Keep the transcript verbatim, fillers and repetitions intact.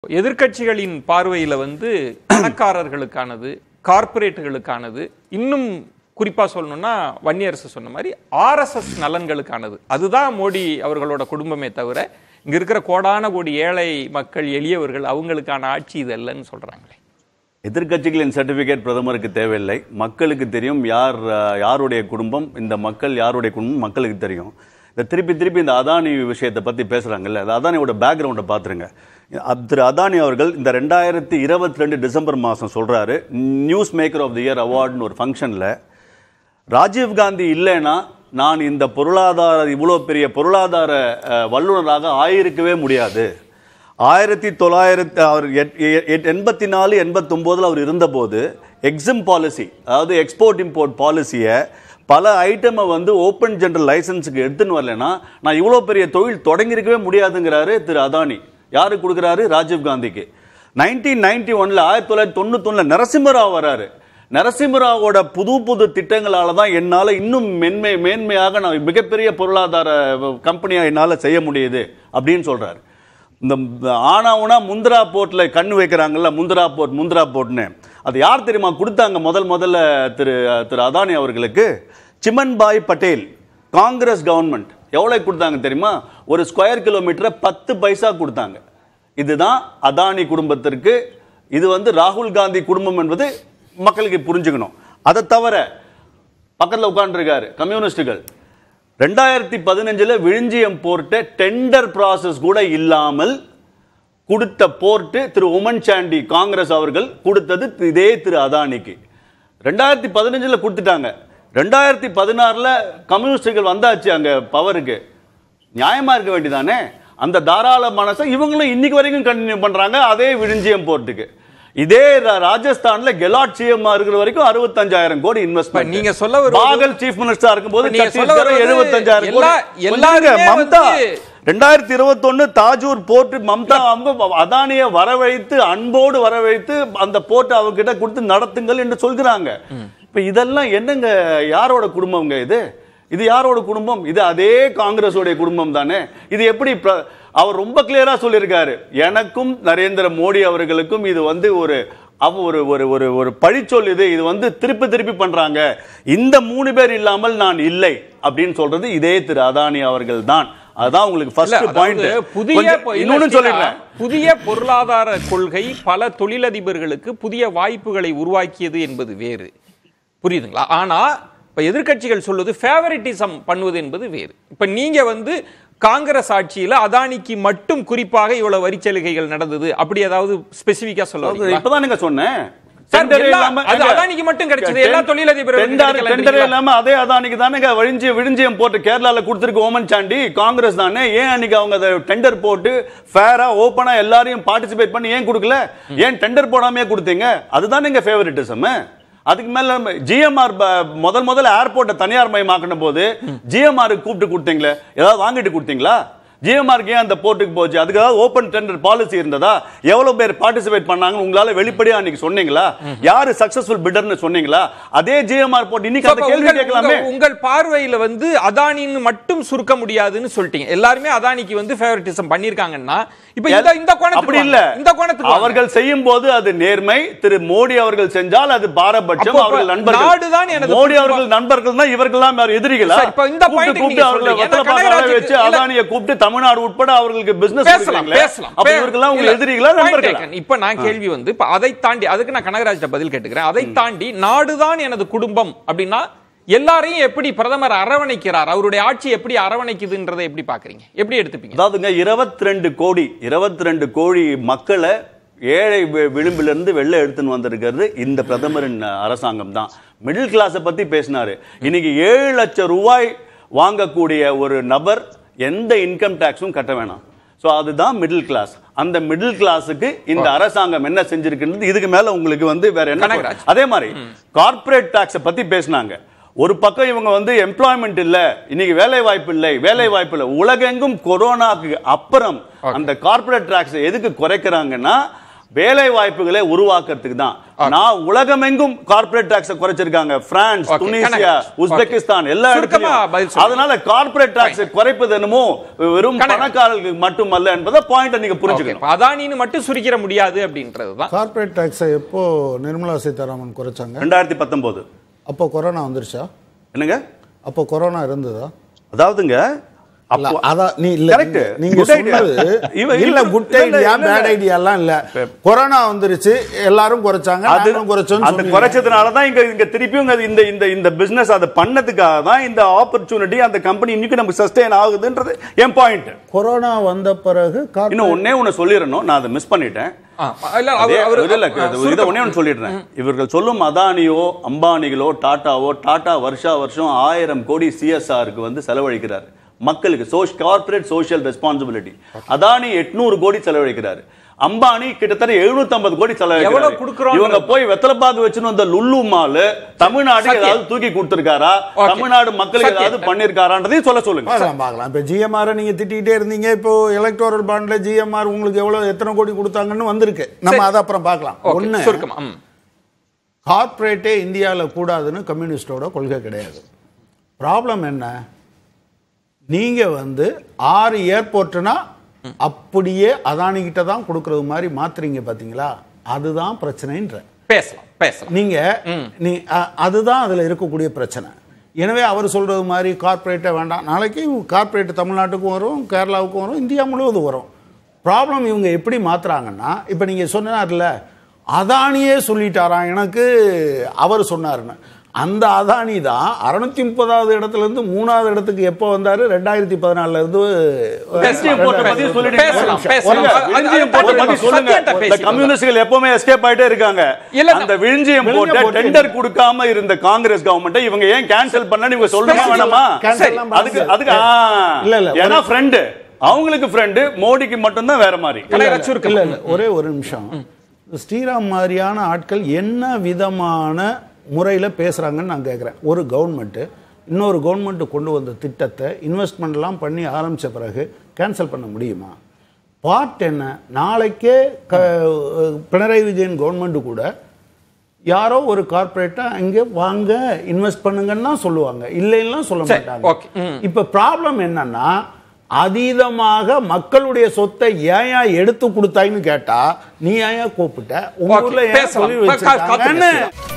எதிர்க்கட்சிகளின் பார்வையில வந்து பணக்காரர்களுக்கானது கார்ப்பரேட்டுகளுக்கானது இன்னும் குறிப்பா சொல்லணும்னா வன்னியரசு சொன்ன மாதிரி ஆர்எஸ்எஸ் நலன்களுக்கானது அதுதான் மோடி அவர்களோட குடும்பமே தவிர இங்க இருக்கிற கோடான கோடி ஏழை மக்கள் எளியவர்கள் அவங்களுக்கான ஆட்சி இது இல்லைன்னு சொல்றாங்களே. எதிர்க்கட்சிகளின் சர்டிபிகேட் பிரதமருக்கு தேவையில்லை. மக்களுக்கு தெரியும் யார் யாருடைய குடும்பம், இந்த மக்கள் யாருடைய குடும்பம் மக்களுக்கு தெரியும். இந்த திருப்பி திருப்பி இந்த அதானி விஷயத்தை பத்தி பேசுறாங்கல்ல, அந்த அதானியோட பேக்ரவுண்டை பாத்துருங்க. திரு அதானி அவர்கள் இந்த ரெண்டாயிரத்தி இருபத்தி ரெண்டு டிசம்பர் மாதம் சொல்றாரு, news maker of the year அவார்டுன்னு ஒரு ஃபங்க்ஷன்ல ராஜீவ் காந்தி இல்லைன்னா நான் இந்த பொருளாதார இவ்வளோ பெரிய பொருளாதார வல்லுநராக ஆயிருக்கவே முடியாது. ஆயிரத்தி தொள்ளாயிரத்தி அவர் எண்பத்தி நாலு எண்பத்தி ஒன்பதுல அவர் இருந்தபோது எக்ஸிம் பாலிசி, அதாவது எக்ஸ்போர்ட் இம்போர்ட் பாலிசியை பல ஐட்டமை வந்து ஓப்பன் ஜெனரல் லைசன்ஸுக்கு எடுத்துன்னு வரலன்னா நான் இவ்வளோ பெரிய தொழில் தொடங்கியிருக்கவே முடியாதுங்கிறாரு திரு அதானி. யாரு கொடுக்குறாரு? ராஜீவ் காந்திக்கு. நைன்டீன் நைன்டி ஒன்ல ஆயிரத்தி தொள்ளாயிரத்தி தொண்ணூத்தி ஒண்ணுல நரசிம்மராவ் வராரு. நரசிம்மராவோட புது புது திட்டங்களால தான் என்னால் இன்னும் மென்மை மேன்மையாக நான் மிகப்பெரிய பொருளாதார கம்பெனியாக என்னால் செய்ய முடியுது அப்படின்னு சொல்றாரு. இந்த ஆனாவுனா முந்திரா போர்ட்ல கண்ணு வைக்கிறாங்கல்ல, முந்திரா போர்ட் முந்திரா போர்ட்னு, அது யார் தெரியுமா கொடுத்தாங்க முதல் முதல்ல திரு திரு அதானி அவர்களுக்கு? சிமன்பாய் பட்டேல் காங்கிரஸ் கவர்மெண்ட். எவ்வளவு கொடுத்தாங்க தெரியுமா? ஒரு ஸ்கொயர் கிலோமீட்டரை பத்து பைசா கொடுத்தாங்க. இதுதான் அதானி குடும்பத்திற்கு. இது வந்து ராகுல் காந்தி குடும்பம் என்பது மக்களுக்கு புரிஞ்சுக்கணும். அதை தவிர பக்கத்தில் உட்கார்ந்துருக்காரு கம்யூனிஸ்டுகள். ரெண்டாயிரத்தி பதினஞ்சுல விழுஞ்சியம் போர்ட்டை டெண்டர் ப்ராசஸ் கூட இல்லாமல் கொடுத்த போர்ட்டு திரு உமன் சாண்டி காங்கிரஸ் அவர்கள் கொடுத்தது இதே திரு அதானிக்கு. ரெண்டாயிரத்தி பதினஞ்சுல கொடுத்துட்டாங்க. ரெண்டாயிரத்தி பதினாறுல கம்யூனிஸ்டுகள் வந்தாச்சு அங்க பவருக்கு. நியாயமா இருக்க வேண்டியதானே? அந்த தாராள மனசை இவங்களும் இன்னைக்கு வரைக்கும் கண்டினியூ பண்றாங்க அதே விழுஞ்சியம் போர்ட்டுக்கு. இதே ராஜஸ்தான்ல கெலாட் சிஎம் இருக்கிற வரைக்கும் அறுபத்தஞ்சாயிரம் கோடி இன்வெஸ்ட்மெண்ட். நீங்க சொல்ல பாகல் சீஃப் மினிஸ்டர் இருக்கும்போது எழுபத்தஞ்சாயிரம் கோடி. மம்தா ரெண்டாயிரத்தி இருபத்தி ஒன்னு தாஜூர் போர்ட் மம்தா அவங்க அதானியை வரவழைத்து அன்போடு வரவழைத்து அந்த போர்ட் அவங்க கிட்ட கொடுத்து நடத்துங்கள் என்று சொல்கிறாங்க. இப்ப இதெல்லாம் என்னங்க, யாரோட குடும்பம்ங்க இது? இது யாரோட குடும்பம்? இது அதே காங்கிரஸோட குடும்பம் தானே. இது எப்படி? அவர் ரொம்ப கிளியரா சொல்லியிருக்காரு, எனக்கும் நரேந்திர மோடி அவர்களுக்கும் இது வந்து ஒரு ஒரு ஒரு ஒரு பழிச்சொல். இது இது வந்து திருப்பி திருப்பி பண்றாங்க. இந்த மூணு பேர் இல்லாமல் நான் இல்லை அப்படின்னு சொல்றது இதே திரு அதானி அவர்கள் தான். அதான் உங்களுக்கு ஃபர்ஸ்ட் பாயிண்ட். புதிய இன்னொன்னு சொல்லிடுறேன், புதிய பொருளாதார கொள்கை பல தொழிலதிபர்களுக்கு புதிய வாய்ப்புகளை உருவாக்கியது என்பது வேறு, புரியுதுங்களா? ஆனா இப்ப எதிர்க்கட்சிகள் சொல்வது ஃபேவரிட்டிசம் பண்ணுவது என்பது வேறு. இப்ப நீங்க வந்து காங்கிரஸ் ஆட்சியில அதானிக்கு மட்டும் குறிப்பாக இவ்வளவு வரி சலுகைகள் நடந்தது அப்படி ஏதாவது ஸ்பெசிபிக்கா சொல்லுவாங்க? இப்பதான் நீங்க சொன்னேன் அதானிக்கு மட்டும் கிடைச்சது, எல்லா தொழிலதிபர்களும் அதே அதானிக்கு தானே விழுஞ்சி விழுஞ்சியம் போட்டு கேரளால கொடுத்திருக்கு ஓமன் சாண்டி காங்கிரஸ் தானே. ஏன் அன்னைக்கு அவங்க டெண்டர் போட்டு ஃபேரா ஓபனா எல்லாரையும் பார்ட்டிசிபேட் பண்ணி ஏன் கொடுக்கல? ஏன் டெண்டர் போடாமே கொடுத்தீங்க? அதுதான் நீங்க ஃபேவரிட்டிசம். அதுக்கு மேல ஜிஎம்ஆர் முதல் முதல்ல ஏர்போர்ட்டை தனியார் மயமாக்கின போது ஜிஎம்ஆர் கூப்பிட்டு கொடுத்தீங்களே, ஏதாவது வாங்கிட்டு கொடுத்தீங்களா? ஜிஎம்ஆருக்கு ஏன் அந்த போர்ட்டுக்கு போச்சு? அதுக்காக ஓபன் டெண்டர் பாலிசி இருந்ததா? எவ்வளவு பேர் பார்ட்டிசிபேட் பண்ணாங்க உங்களால வெளிப்படையா அன்னைக்கு சொன்னீங்களா? யாரு சக்சஸ்ஃபுல் பிடர்னு சொன்னீங்களா? அதே ஜிஎம்ஆர் போர்ட் இன்னைக்கு அந்த கேள்வி கேட்கலாமே. உங்கள் பார்வையில வந்து அதானின்னு மட்டும் சுருக்க முடியாதுன்னு சொல்லிட்டீங்க. எல்லாருமே அதானிக்கு வந்து ஃபேவரிட்டிசம் பண்ணிருக்காங்கன்னா இப்ப இந்த இந்த கோணத்துக்கு அப்படி இல்ல. இந்த கோணத்துக்கு அவர்கள் செய்யும் போது அது நேர்மை. திரு மோடி அவர்கள் செஞ்சால் அது பாரபட்சம். அவர்கள் நண்பர்கள். நாடுதான் எனது மோடி அவர்கள் நண்பர்கள் தான். இவர்கள் எல்லாம் எதிரிகளா? இப்ப இந்த பாயிண்ட் நீங்க சொல்றீங்க. கனகராஜ் வச்சு அதானியை கூப்பிட்டு தமிழ்நாடு உட்பட அவர்களுக்கு பிசினஸ் பேசலாம் பேசலாம். அப்ப இவர்கள்லாம் உங்க எதிரிகளா நண்பர்களா? இப்ப நான் கேள்வி வந்து இப்ப அதை தாண்டி அதுக்கு நான் கனகராஜ்ட்ட பதில் கேட்டுக்கிறேன். அதை தாண்டி நாடுதான் எனது குடும்பம் அப்படின்னா எல்லாரையும் எப்படி பிரதமர் அரவணைக்கிறார், அவருடைய ஆட்சி எப்படி அரவணைக்குதுன்றதை எப்படி பாக்குறீங்க, எப்படி எடுத்துப்பீங்க? அதாவதுங்க இருபத்தி ரெண்டு கோடி இருபத்தி ரெண்டு கோடி மக்களை ஏழை விளிம்பிலிருந்து வெளில எடுத்துன்னு வந்திருக்கிறது இந்த பிரதமரின் அரசாங்கம் தான். மிடில் கிளாஸை பத்தி பேசினாரு. இன்னைக்கு ஏழு லட்சம் ரூபாய் வாங்கக்கூடிய ஒரு நபர் எந்த இன்கம் டாக்ஸும் கட்ட வேணாம். சோ அதுதான் மிடில் கிளாஸ். அந்த மிடில் கிளாஸுக்கு இந்த அரசாங்கம் என்ன செஞ்சிருக்குன்றது இதுக்கு மேல உங்களுக்கு வந்து வேற என்ன? அதே மாதிரி கார்ப்பரேட் டாக்ஸை பத்தி பேசினாங்க. ஒரு பக்கம் இவங்க வந்து எம்ப்ளாய்மெண்ட் இல்ல, இன்னைக்கு வேலை வாய்ப்பு இல்லை, வேலை வாய்ப்பு இல்லை. உலகெங்கும் கொரோனாக்கு அப்புறம் அந்த கார்ப்பரேட் டாக்ஸ் எதுக்கு குறைக்கிறாங்கன்னா வேலை வாய்ப்புகளை உருவாக்குறதுக்கு தான். நான் உலகமெங்கும் கார்ப்பரேட் டாக்ஸ் குறைச்சிருக்காங்க. பிரான்ஸ், துனிசியா, உஸ்பெகிஸ்தான் எல்லா இடத்துலயும். அதனால கார்ப்பரேட் டாக்ஸ் குறைப்பது என்னமோ வெறும் பணக்காரர்களுக்கு மட்டுமல்ல என்பதை பாயிண்ட் நீங்க புரிஞ்சுக்கணும். அதானின்னு மட்டும் சுருக்கிற முடியாது அப்படின்றதுதான். கார்ப்பரேட் டாக்ஸ் எப்போ நிர்மலா சீதாராமன் குறைச்சாங்க? ரெண்டாயிரத்தி பத்தொன்பது. அப்போ கொரோனா வந்துருச்சா? என்னங்க அப்போ கொரோனா இருந்ததா? அதாவதுங்க கொரோனா வந்துருச்சு, எல்லாரும் குறைச்சாங்க, குறைச்சதுனாலதான் இங்க திருப்பியும் இந்த இந்த பிசினஸ் அதை பண்ணதுக்காக தான் இந்த ஆப்பர்ச்சுனிட்டி அந்த கம்பெனி இன்னைக்கு நமக்கு சஸ்டெயின் ஆகுதுன்றது என் பாயிண்ட். கொரோனா வந்த பிறகு இன்னும் ஒன்னே ஒன்னு சொல்லிடணும், நான் அதை மிஸ் பண்ணிட்டேன். சொல்லிடுறேன். இவர்கள் சொல்லும் அதானியோ அம்பானிகளோ டாட்டாவோ, டாடா வருஷா வருஷம் ஆயிரம் கோடி சிஎஸ்ஆருக்கு வந்து செலவழிக்கிறார் மக்களுக்கு, கார்ப்பரேட் சோஷியல் ரெஸ்பான்சிபிலிட்டி. அதானி எட்நூறு கோடி செலவழிக்கிறாரு, அம்பானி கிட்டத்தட்ட எழுநூத்தி ஐம்பது கோடி செலவழிக்கிறாரு. இவங்க போய் வெத்தலைப்பாக்கு வச்சுன்னு வந்த லுல்லு மால் தமிழ்நாட்டுக்கு ஏதாவது தூக்கி கொடுத்திருக்காரா, தமிழ்நாடு மக்களுக்கு ஏதாவது பண்ணிருக்காரான்றதையும் சொல்ல சொல்லுங்க. பார்க்கலாம். இப்ப ஜிஎம்ஆர் நீங்க திட்டிகிட்டே இருந்தீங்க, இப்போ எலக்டோரல் பாண்ட்ல ஜிஎம்ஆர் உங்களுக்கு எவ்வளவு எத்தனை கோடி கொடுத்தாங்கன்னு வந்திருக்கு. நம்ம அதை அப்புறம் பார்க்கலாம். ஒண்ணு, கார்ப்பரேட்டே இந்தியாவில் கூடாதுன்னு கம்யூனிஸ்டோட கொள்கை கிடையாது. ப்ராப்ளம் என்ன, நீங்க வந்து ஆறு ஏர்போர்ட்னா அப்படியே அதானி கிட்ட தான் கொடுக்கறது மாதிரி மாத்துறீங்க பாத்தீங்களா, அதுதான் பிரச்சனைன்ற. பேசலாம் பேசலாம் நீங்க நீ அதுதான் அதுல இருக்கக்கூடிய பிரச்சனை. எனவே அவர் சொல்றது மாதிரி கார்ப்பரேட்டே வேண்டாம், நாளைக்கு கார்ப்பரேட் தமிழ்நாட்டுக்கும் வரும், கேரளாவுக்கும் வரும், இந்தியா முழுவதும் வரும். ப்ராப்ளம் இவங்க எப்படி மாத்துறாங்கன்னா, இப்ப நீங்க சொன்னார்ல அதானியே சொல்லிட்டாராம் எனக்கு, அவர் சொன்னாருன்னு. அந்த அதானி தான் அறுநூத்தி முப்பதாவது இடத்துல இருந்து மூணாவது இடத்துக்கு எப்ப வந்தாரு, ரெண்டாயிரத்தி பதினாலுல இருந்து. கம்யூனிஸ்டுகள் எப்பவுமே எஸ்கேப் ஆயிட்டே இருக்காங்க. அந்த விழுஞ்சியம் போட்டு டெண்டர் கொடுக்காம இருந்த காங்கிரஸ் கவர்மெண்ட் இவங்க ஏன் கேன்சல் பண்ண இவங்க சொல்லணுமா வேணாமா? அதுக்கு அதுக்கு இல்ல இல்ல ஏன்னா ஃப்ரெண்டு, அவங்களுக்கு ஃப்ரெண்டு, மோடிக்கு மட்டும் தான் வேற மாதிரி. இல்ல இல்ல ஒரே ஒரு நிமிஷம், ஸ்ரீராம் மாதிரியான ஆட்கள் என்ன விதமான முறையில் பேசுகிறாங்கன்னு நான் கேட்குறேன். ஒரு கவர்மெண்ட்டு இன்னொரு கவர்மெண்ட்டு கொண்டு வந்த திட்டத்தை இன்வெஸ்ட்மெண்ட்லாம் பண்ணி ஆரம்பித்த பிறகு கேன்சல் பண்ண முடியுமா? பார்ட் என்ன, நாளைக்கே க பினராயி விஜயன் கவர்மெண்ட்டு கூட யாரோ ஒரு கார்பரேட்டா அங்கே வாங்க இன்வெஸ்ட் பண்ணுங்கன்னா சொல்லுவாங்க, இல்லைன்னா சொல்ல மாட்டாங்க. இப்போ ப்ராப்ளம் என்னன்னா, அதீதமாக மக்களுடைய சொத்தை ஏன் எடுத்து கொடுத்தாயின்னு கேட்டா, நீ ஏன் கூப்பிட்ட, உங்க ஊர்ல ஏன் சொல்லி வச்சிருக்காங்க.